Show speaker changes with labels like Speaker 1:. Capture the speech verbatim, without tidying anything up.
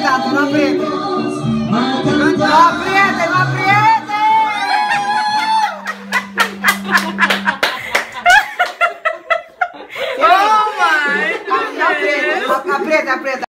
Speaker 1: tanto, non aprite. Non aprite, non aprite.
Speaker 2: Oh my God!
Speaker 1: Aprite, aprite, aprite.